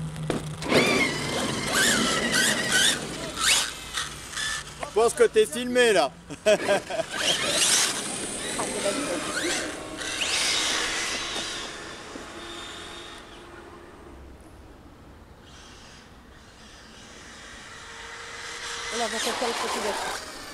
Je pense que t'es filmé là. Voilà, on va faire le trottinette.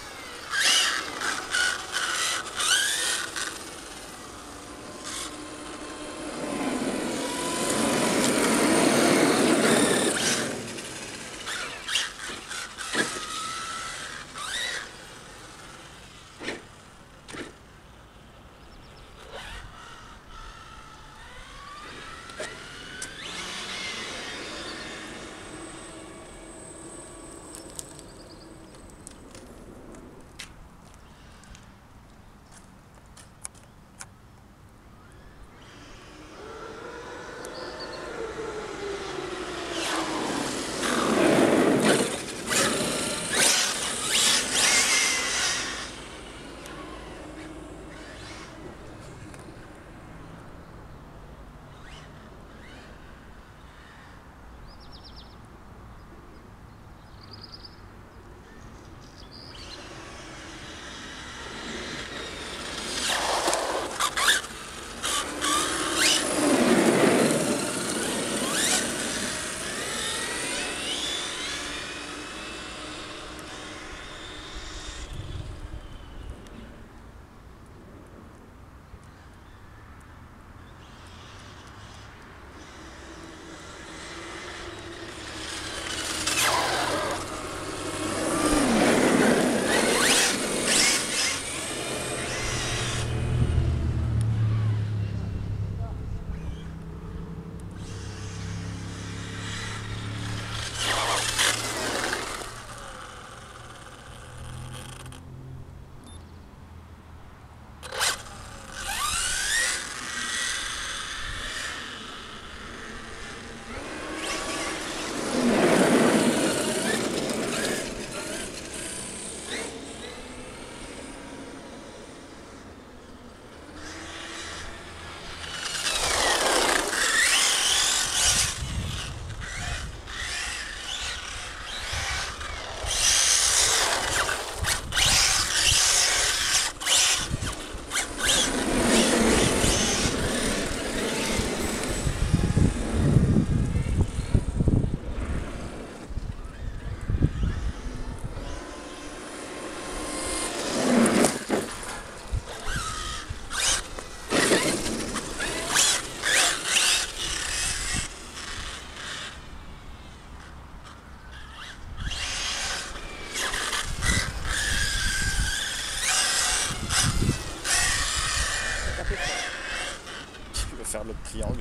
Tu veux faire le triangle.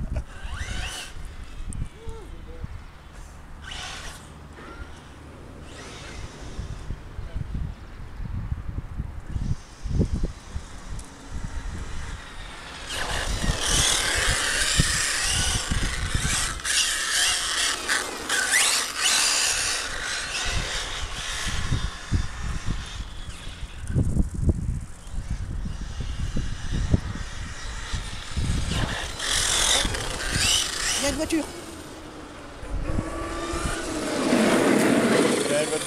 Il y a une voiture. Il y a une voiture.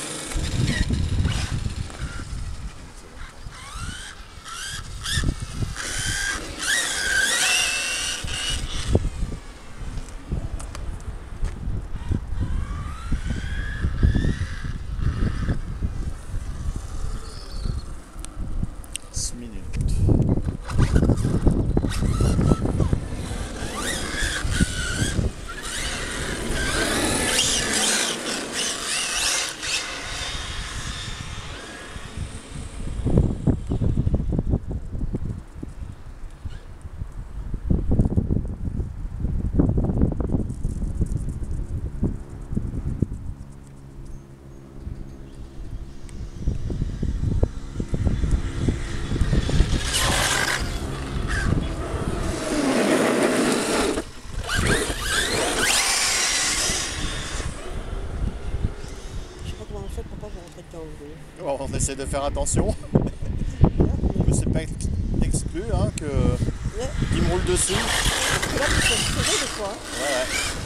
Bon, on essaie de faire attention. Mais c'est pas exclu hein, qu'il me roule dessus. Parce que là, tu peux tirer des fois. Ouais, ouais.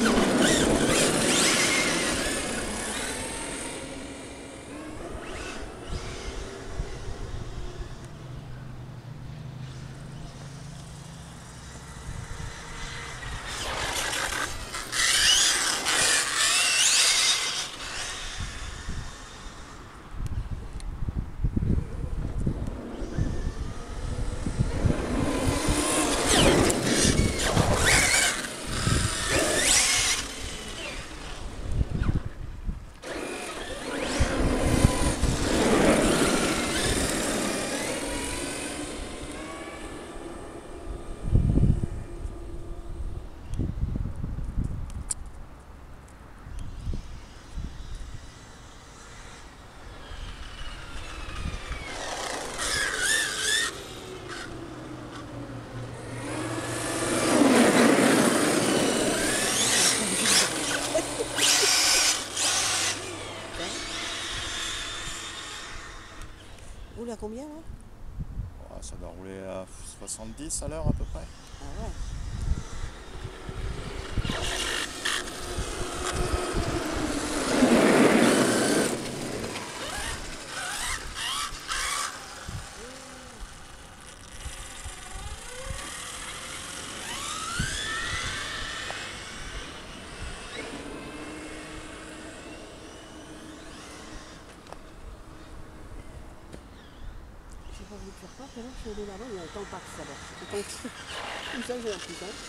Roule à combien là? Ouais, ça doit rouler à 70 à l'heure à peu près. Ah ouais. J'ai pas voulu te faire peur, mais là je suis allée là-bas, il y a un temps passe là-bas. Comme ça j'ai un plus hein.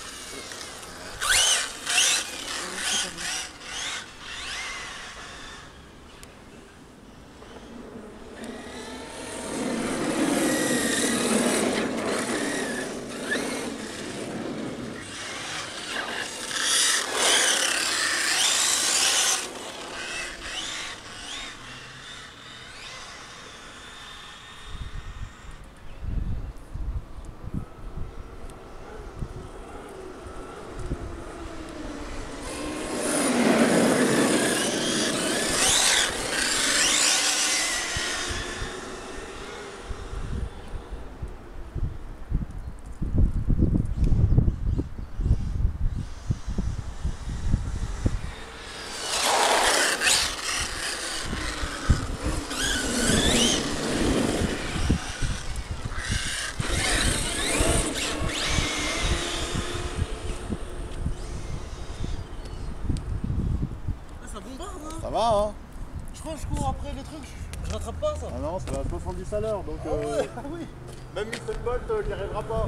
Ça bombarde hein. Ça va hein? Je crois que je cours après les trucs, je rattrape pas ça. Ah non, ça va à 70 à l'heure donc Ouais, ah oui. même Usain Bolt n'y arrivera pas.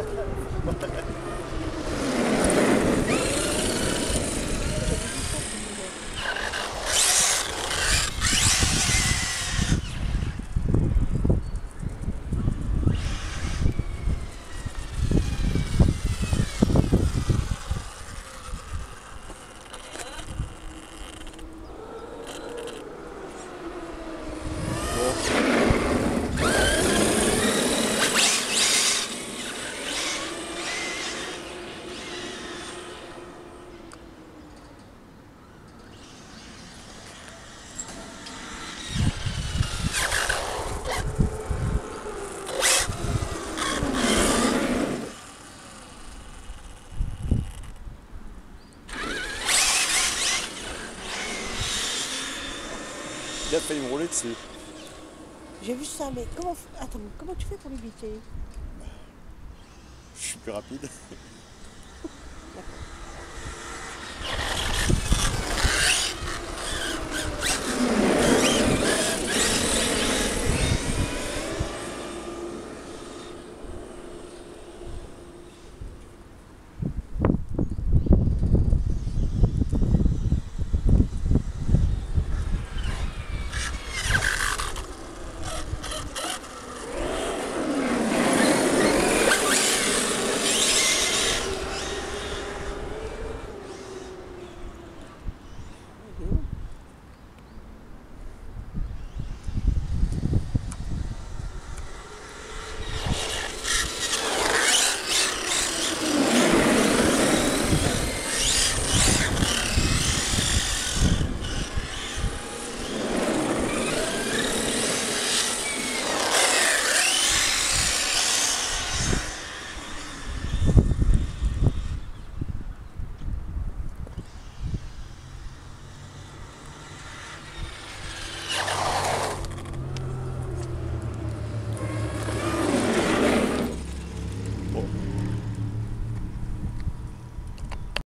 Il a failli me rouler dessus. J'ai vu ça, mais comment... Attends, comment tu fais pour l'éviter? Je suis plus rapide. D'accord.